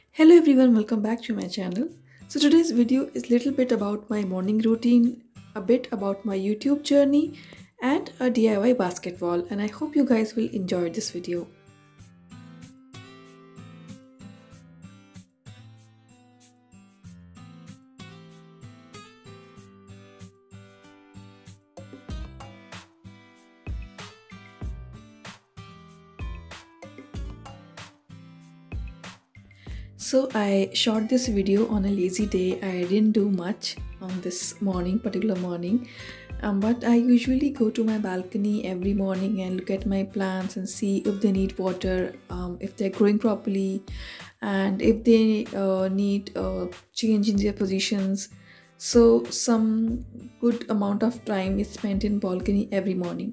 Hello everyone, welcome back to my channel. So today's video is a little bit about my morning routine, a bit about my YouTube journey and a DIY basket wall, and I hope you guys will enjoy this video. So I shot this video on a lazy day. I didn't do much on this particular morning. But I usually go to my balcony every morning and look at my plants and see if they need water, if they're growing properly, and if they need change in their positions. So some good amount of time is spent in balcony every morning.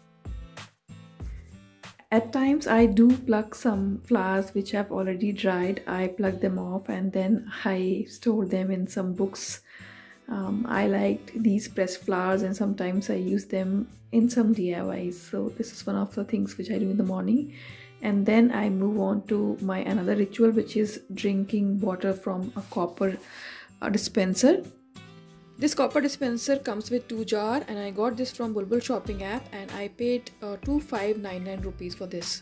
At times I do pluck some flowers which have already dried. I pluck them off and then I store them in some books. I liked these pressed flowers and sometimes I use them in some DIYs. So this is one of the things which I do in the morning. And then I move on to my another ritual, which is drinking water from a copper dispenser. This copper dispenser comes with 2 jars and I got this from Bulbul shopping app and I paid 2599 rupees for this.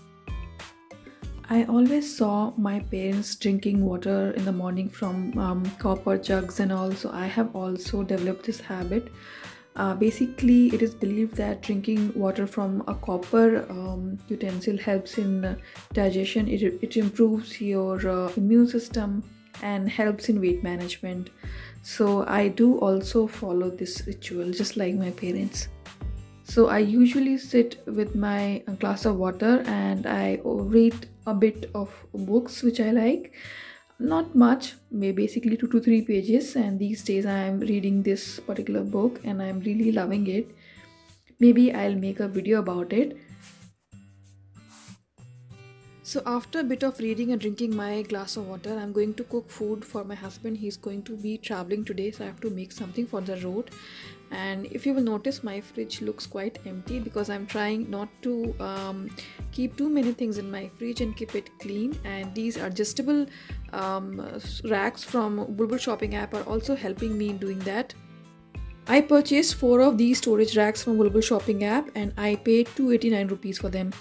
I always saw my parents drinking water in the morning from copper jugs and all, so I have also developed this habit. Basically, it is believed that drinking water from a copper utensil helps in digestion. It improves your immune system and helps in weight management. So I do also follow this ritual just like my parents. So I usually sit with my glass of water and I read a bit of books which I like. Not much, maybe basically 2 to 3 pages, and these days I am reading this particular book and I'm really loving it. Maybe I'll make a video about it. So after a bit of reading and drinking my glass of water, I'm going to cook food for my husband. He's going to be traveling today, so I have to make something for the road. And if you will notice, my fridge looks quite empty because I'm trying not to keep too many things in my fridge and keep it clean. And these adjustable racks from Bulbul shopping app are also helping me in doing that. I purchased 4 of these storage racks from Bulbul shopping app and I paid 289 rupees for them.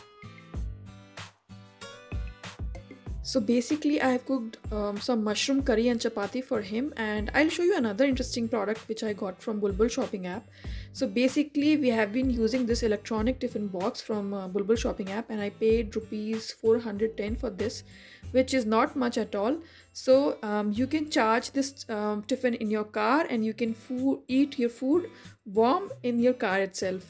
So basically I have cooked some mushroom curry and chapati for him, and I'll show you another interesting product which I got from Bulbul shopping app. So basically we have been using this electronic tiffin box from Bulbul shopping app and I paid rupees 410 for this, which is not much at all. So you can charge this tiffin in your car and you can eat your food warm in your car itself.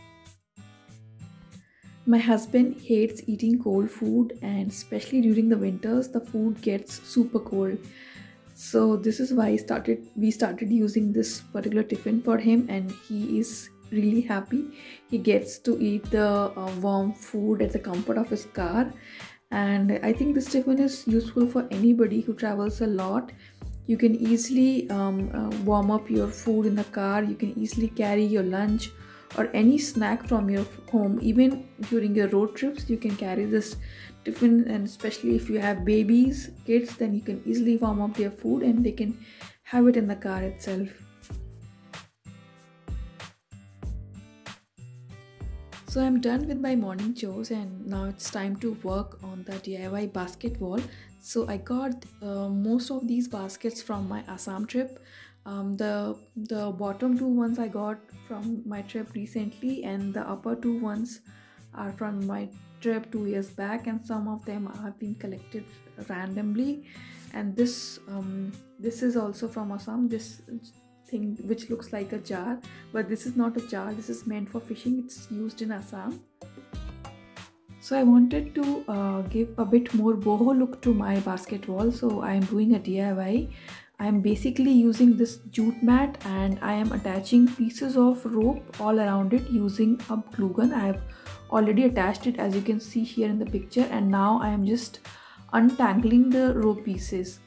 My husband hates eating cold food, and especially during the winters the food gets super cold. So this is why we started using this particular tiffin for him, and he is really happy. He gets to eat the warm food at the comfort of his car, and I think this tiffin is useful for anybody who travels a lot. You can easily warm up your food in the car. You can easily carry your lunch or any snack from your home. Even during your road trips you can carry this tiffin, and especially if you have babies, kids, then you can easily warm up their food and they can have it in the car itself. So I'm done with my morning chores and now it's time to work on the DIY basket wall. So I got most of these baskets from my Assam trip. The bottom two ones I got from my trip recently, and the upper two ones are from my trip 2 years back, and some of them have been collected randomly. And this is also from Assam. This thing which looks like a jar, but this is not a jar. This is meant for fishing. It's used in Assam. So I wanted to give a bit more boho look to my basket wall, so I am doing a DIY. I am basically using this jute mat and I am attaching pieces of rope all around it using a glue gun. I have already attached it, as you can see here in the picture, and now I am just untangling the rope pieces.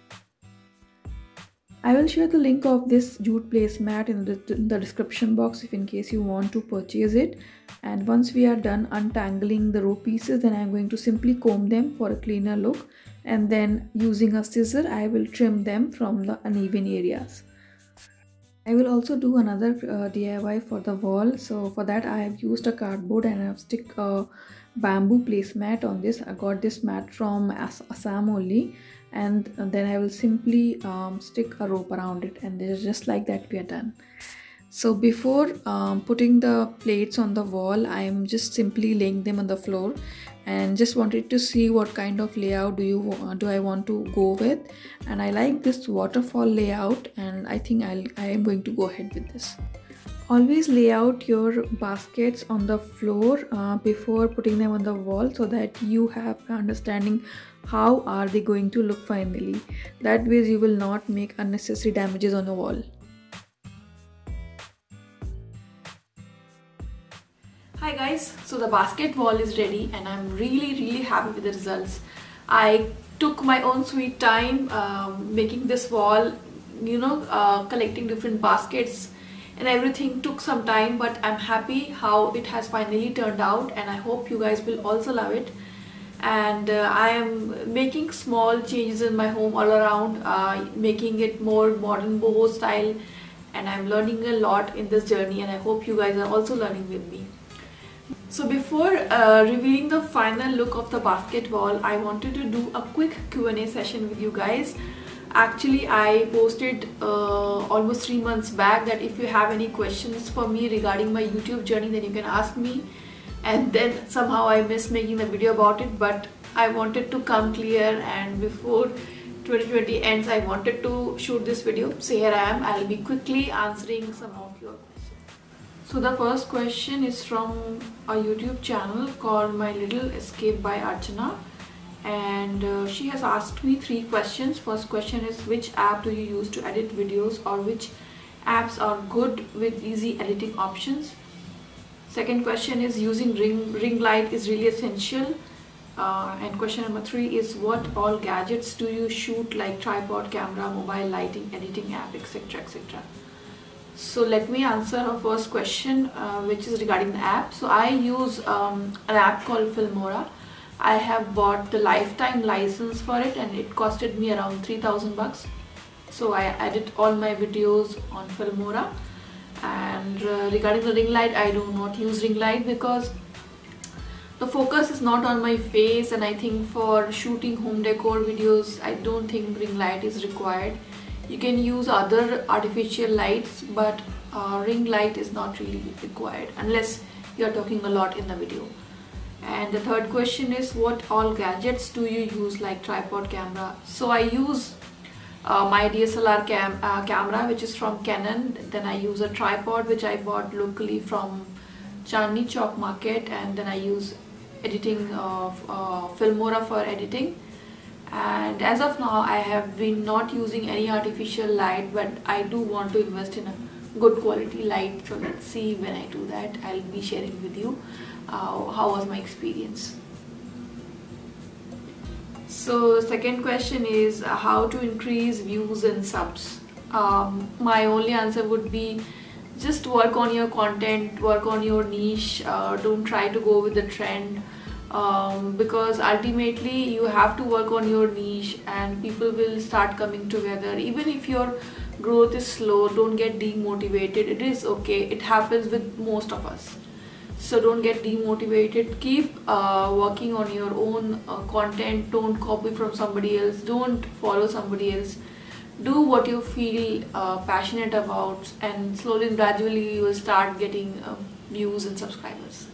I will share the link of this jute placemat in the description box if in case you want to purchase it. And once we are done untangling the rope pieces, then I am going to simply comb them for a cleaner look, and then using a scissor I will trim them from the uneven areas. I will also do another DIY for the wall. So for that I have used a cardboard and I have stick a bamboo placemat on this. I got this mat from Assam only, and then I will simply stick a rope around it, and just like that we are done. So before putting the plates on the wall, I am just simply laying them on the floor and just wanted to see what kind of layout do I want to go with, and I like this waterfall layout, and I think I am going to go ahead with this. Always lay out your baskets on the floor before putting them on the wall, so that you have an understanding how are they going to look finally. That way you will not make unnecessary damages on the wall. Hi guys, so the basket wall is ready and I'm really happy with the results. I took my own sweet time making this wall, collecting different baskets and everything took some time, but I'm happy how it has finally turned out, and I hope you guys will also love it. And I am making small changes in my home all around, making it more modern boho style, and I'm learning a lot in this journey, and I hope you guys are also learning with me. So before revealing the final look of the basket wall, I wanted to do a quick Q&A session with you guys. Actually, I posted almost 3 months back that if you have any questions for me regarding my YouTube journey, then you can ask me. And then somehow I missed making the video about it, but I wanted to come clear, and before 2020 ends, I wanted to shoot this video. So here I am. I'll be quickly answering some of your questions. So the first question is from a YouTube channel called My Little Escape by Archana, and she has asked me 3 questions. First question is, which app do you use to edit videos, or which apps are good with easy editing options? Second question is, using ring light is really essential. And question number 3 is, what all gadgets do you shoot, like tripod, camera, mobile lighting, editing app, etc, etc. So let me answer her first question, which is regarding the app. So I use an app called Filmora. I have bought the lifetime license for it, and it costed me around 3,000 bucks. So I edit all my videos on Filmora. And regarding the ring light, I do not use ring light because the focus is not on my face, and I think for shooting home decor videos, I don't think ring light is required. You can use other artificial lights, but ring light is not really required unless you are talking a lot in the video. And the third question is, what all gadgets do you use, like tripod, camera? So I use my DSLR camera, which is from Canon. Then I use a tripod which I bought locally from Chandni Chowk Market, and then I use editing Filmora for editing. And as of now, I have been not using any artificial light, but I do want to invest in a good quality light. So let's see when I do that. I'll be sharing with you how was my experience. So second question is, how to increase views and subs? My only answer would be, just work on your content, work on your niche. Don't try to go with the trend. Because ultimately you have to work on your niche and people will start coming together. Even if your growth is slow, don't get demotivated. It is okay, it happens with most of us. So don't get demotivated. Keep working on your own content. Don't copy from somebody else, don't follow somebody else. Do what you feel passionate about, and slowly and gradually you will start getting views and subscribers.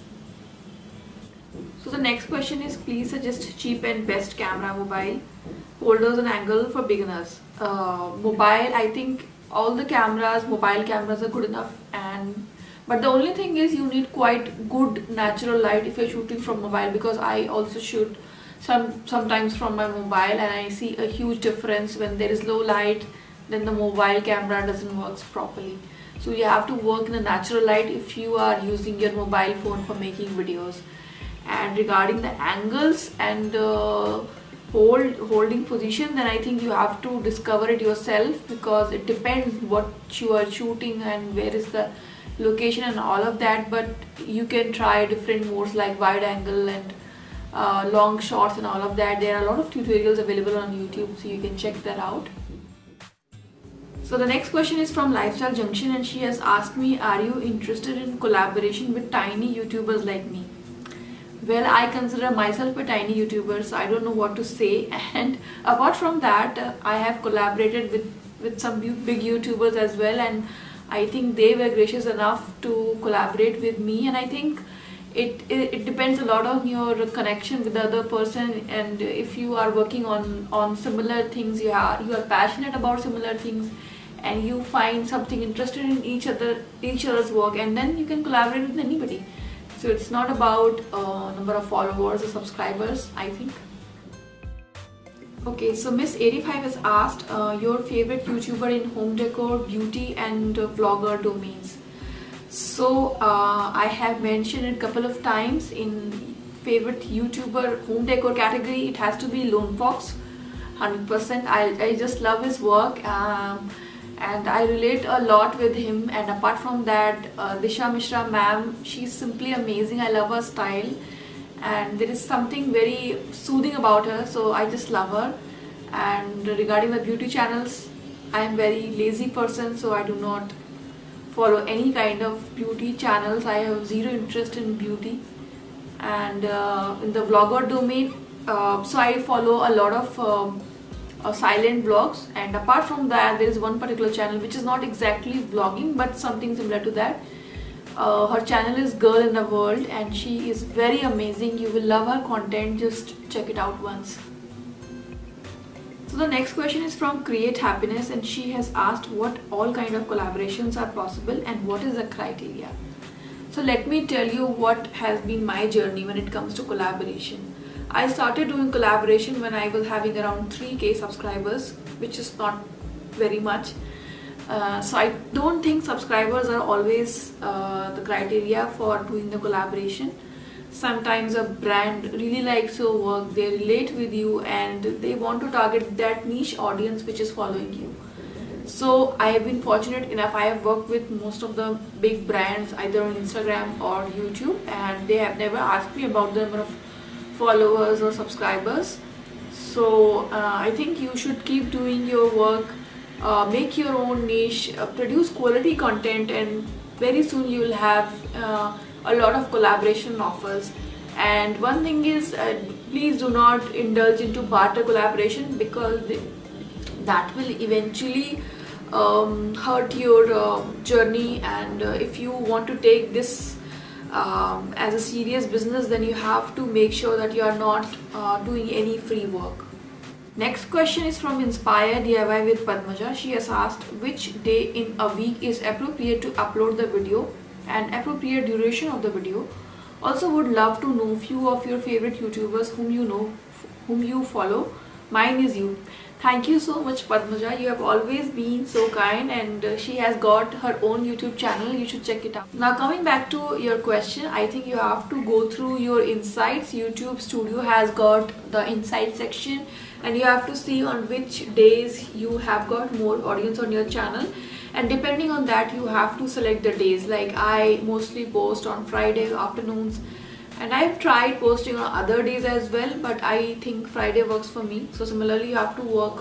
So the next question is, please suggest cheap and best camera, mobile, holders and angle for beginners. Mobile, I think all the cameras, mobile cameras are good enough, but the only thing is you need quite good natural light if you're shooting from mobile, because I also shoot sometimes from my mobile, and I see a huge difference when there is low light, then the mobile camera doesn't work properly. So you have to work in a natural light if you are using your mobile phone for making videos. And regarding the angles and holding position, then I think you have to discover it yourself, because it depends what you are shooting and where is the location and all of that. But you can try different modes like wide angle and long shorts and all of that. There are a lot of tutorials available on YouTube, so you can check that out. So the next question is from Lifestyle Junction, and she has asked me, are you interested in collaboration with tiny YouTubers like me? Well, I consider myself a tiny YouTuber, so I don't know what to say. And apart from that, I have collaborated with some big YouTubers as well, and I think they were gracious enough to collaborate with me. And I think it depends a lot on your connection with the other person, and if you are working on similar things, you are passionate about similar things, and you find something interested in each other's work, and then you can collaborate with anybody. So it's not about number of followers or subscribers, I think. Okay, so Miss 85 has asked your favorite YouTuber in home decor, beauty and vlogger domains. So I have mentioned it a couple of times. In favorite YouTuber home decor category, it has to be Lone Fox, 100%. I just love his work, and I relate a lot with him. And apart from that, Disha Mishra ma'am, she's simply amazing. I love her style, and there is something very soothing about her, so I just love her. And regarding the beauty channels, I am very lazy person, so I do not follow any kind of beauty channels. I have zero interest in beauty. And in the vlogger domain, so I follow a lot of silent vlogs, and apart from that, there is one particular channel which is not exactly vlogging but something similar to that. Her channel is Girl in the World, and she is very amazing. You will love her content, just check it out once. So the next question is from Create Happiness, and she has asked what all kind of collaborations are possible and what is the criteria. So let me tell you what has been my journey when it comes to collaboration. I started doing collaboration when I was having around 3K subscribers, which is not very much. So I don't think subscribers are always the criteria for doing the collaboration. Sometimes a brand really likes your work, they relate with you, and they want to target that niche audience which is following you. So I have been fortunate enough, I have worked with most of the big brands either on Instagram or YouTube, and they have never asked me about the number of followers or subscribers. So I think you should keep doing your work, make your own niche, produce quality content, and very soon you will have a lot of collaboration offers. And one thing is, please do not indulge into barter collaboration, because that will eventually hurt your journey. And if you want to take this as a serious business, then you have to make sure that you are not doing any free work. Next question is from Inspire DIY with Padmaja. She has asked which day in a week is appropriate to upload the video and appropriate duration of the video. Also would love to know few of your favorite YouTubers whom you follow. Mine is you. Thank you so much, Padmaja. You have always been so kind, and she has got her own YouTube channel. You should check it out. Now coming back to your question, I think you have to go through your insights. YouTube Studio has got the insight section, and you have to see on which days you have got more audience on your channel, and depending on that you have to select the days. Like I mostly post on Friday afternoons, and I've tried posting on other days as well, but I think Friday works for me. So similarly, you have to work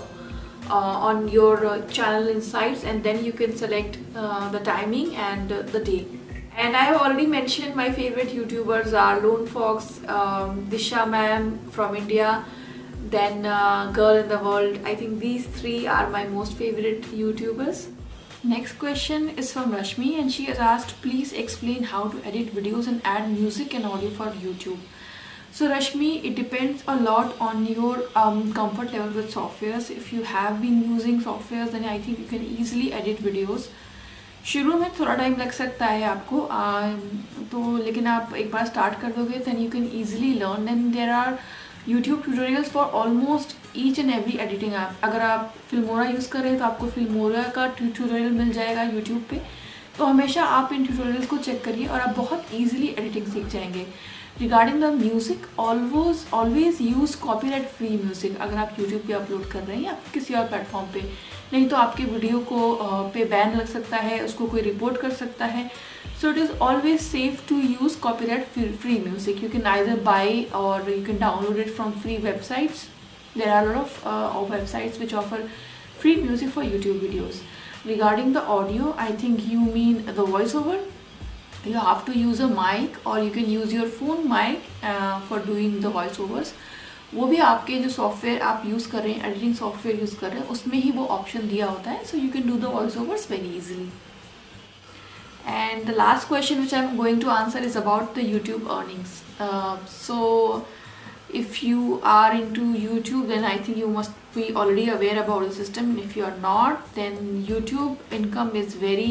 on your channel insights, and then you can select the timing and the day. And I have already mentioned my favorite YouTubers are Lone Fox, Disha ma'am from India, then Girl in the World. I think these three are my most favorite YouTubers. Next question is from Rashmi, and she has asked, please explain how to edit videos and add music and audio for YouTube. So Rashmi, it depends a lot on your comfort level with softwares. If you have been using softwares, then I think you can easily edit videos. शुरू में थोड़ा time लग सकता है आपको, तो लेकिन आप एक बार स्टार्ट कर दोगे then you can easily learn. And there are YouTube tutorials for almost each and every editing app. अगर आप Filmora यूज़ कर रहे हैं तो आपको Filmora का ट्यूटोरियल मिल जाएगा YouTube पे, तो हमेशा आप इन ट्यूटोरियल्स को चेक करिए और आप बहुत ईजिली एडिटिंग सीख जाएंगे. Regarding the music, always use copyright free music अगर आप YouTube पे अपलोड कर रहे हैं या किसी और प्लेटफॉर्म पे, नहीं तो आपके वीडियो को पे बैन लग सकता है, उसको कोई रिपोर्ट कर सकता है. So it is always safe to use copyright free music. You can either buy or you can download it from free websites. There are a lot of websites which offer free music for YouTube videos. Regarding the audio, I think you mean the voiceover. You have to use a mic or you can use your phone mic for doing the voiceovers. वो भी आपके जो software आप use कर रहे हैं, editing software use कर रहे हैं, उसमें ही वो ऑप्शन दिया होता है. So you can do the voice overs very easily. And the last question which I'm going to answer is about the YouTube earnings. So if you are into YouTube, then I think you must be already aware about the system. And if you are not, then YouTube income is very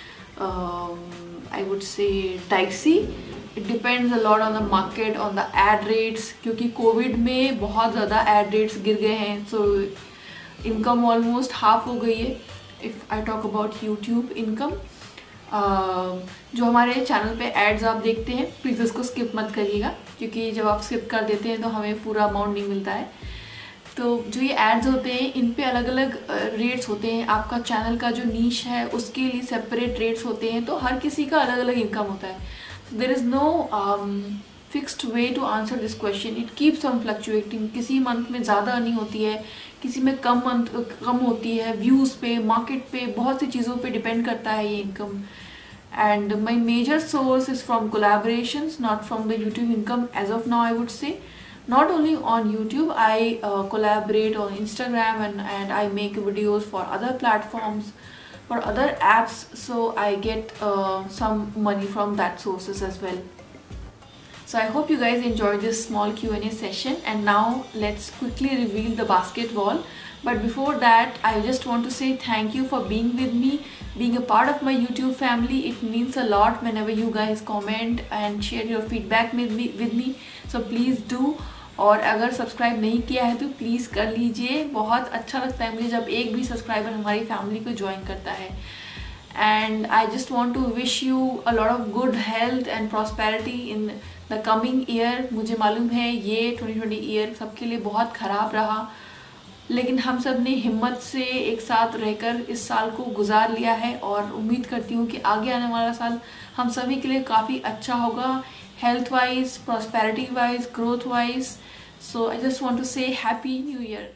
I would say dicey. It depends a lot on the market, on the ad rates, क्योंकि COVID में बहुत ज़्यादा ad rates गिर गए हैं. So income almost half हो गई है. If I talk about YouTube income, जो हमारे चैनल पे एड्स आप देखते हैं, प्लीज़ उसको स्किप मत करिएगा, क्योंकि जब आप स्किप कर देते हैं तो हमें पूरा अमाउंट नहीं मिलता है. तो जो ये एड्स होते हैं इन पे अलग अलग रेट्स होते हैं. आपका चैनल का जो नीश है उसके लिए सेपरेट रेट्स होते हैं. तो हर किसी का अलग अलग इनकम होता है. So there is no fixed way to answer this question. It keeps on fluctuating. किसी मंथ में ज़्यादा अर्निंग होती है, किसी में कम होती है. व्यूज़ पे, मार्केट पे, बहुत सी चीज़ों पे डिपेंड करता है ये इनकम. And my major source is from collaborations, not from the YouTube income as of now, I would say. Not only on YouTube, I collaborate on Instagram and I make videos for other platforms, for other apps, so I get some money from that sources as well. So I hope you guys enjoyed this small Q&A session, and now let's quickly reveal the basket wall. But before that, I just want to say thank you for being with me, being a part of my YouTube family. It means a lot whenever you guys comment and share your feedback with me. So please do. और अगर subscribe नहीं किया है तो please कर लीजिए. बहुत अच्छा लगता है मुझे जब एक भी सब्सक्राइबर हमारी फैमिली को ज्वाइन करता है. And I just want to wish you a lot of good health and prosperity in the coming year. मुझे मालूम है ये 2020 ईयर सबके लिए बहुत ख़राब रहा, लेकिन हम सब ने हिम्मत से एक साथ रहकर इस साल को गुजार लिया है. और उम्मीद करती हूँ कि आगे आने वाला साल हम सभी के लिए काफ़ी अच्छा होगा, health wise, prosperity wise, growth wise. So I just want to say Happy New Year.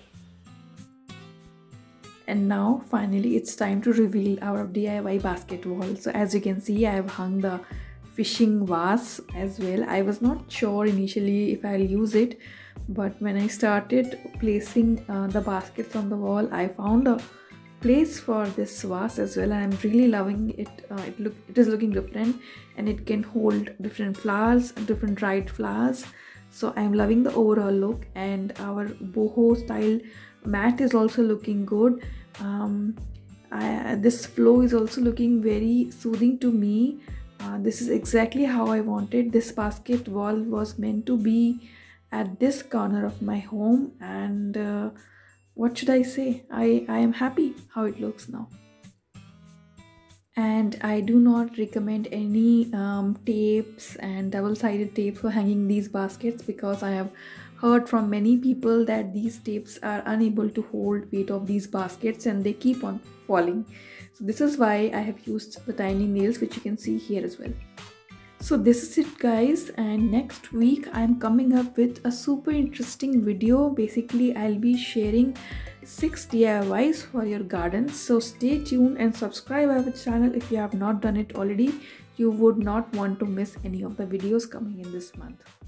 And now finally it's time to reveal our DIY basket wall. So as you can see, I have hung the fishing vase as well. I was not sure initially if I'll use it, but when I started placing the baskets on the wall, I found a place for this vase as well, and I'm really loving it. It is looking different, and it can hold different flowers, different dried flowers. So I'm loving the overall look, and our boho style mat is also looking good. This flow is also looking very soothing to me. This is exactly how I wanted. This basket wall was meant to be at this corner of my home, and what should I say? I am happy how it looks now. And I do not recommend any tapes and double-sided tapes for hanging these baskets, because I have heard from many people that these tapes are unable to hold weight of these baskets and they keep on falling. So this is why I have used the tiny nails, which you can see here as well. So this is it guys, and next week I'm coming up with a super interesting video. Basically I'll be sharing 6 DIYs for your garden. So stay tuned and subscribe our channel if you have not done it already. You would not want to miss any of the videos coming in this month.